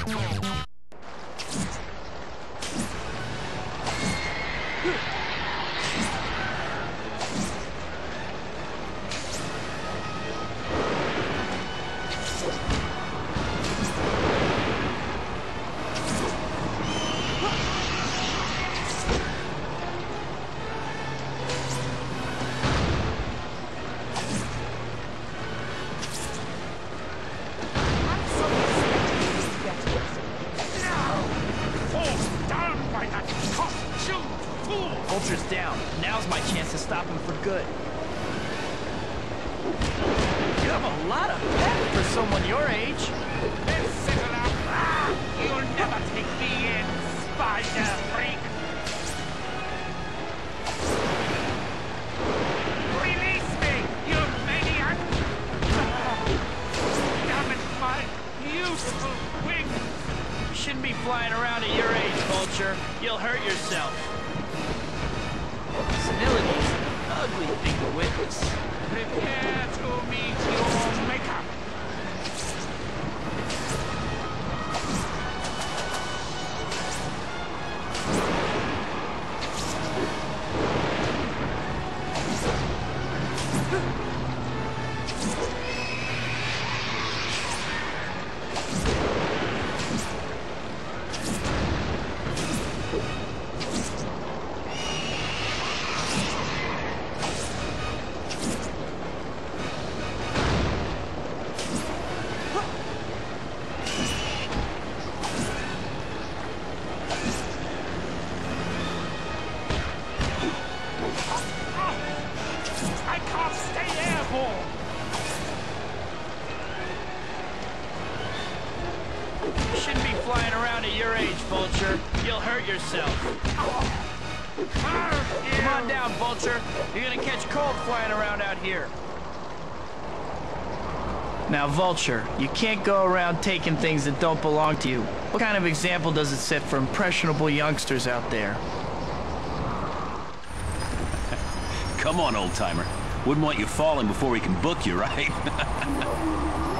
Vulture's down. Now's my chance to stop him for good. You have a lot of pep for someone your age. Let's settle up. You'll never take me in, spider freak. Release me, you maniac! Damn it, my beautiful wings! You shouldn't be flying around at your age, Vulture. You'll hurt yourself. Senility's an ugly thing to witness. Prepare to meet your maker. I can't stay airborne! You shouldn't be flying around at your age, Vulture. You'll hurt yourself. Come on down, Vulture. You're gonna catch cold flying around out here. Now, Vulture, you can't go around taking things that don't belong to you. What kind of example does it set for impressionable youngsters out there? Come on, old-timer. Wouldn't want you falling before we can book you, right?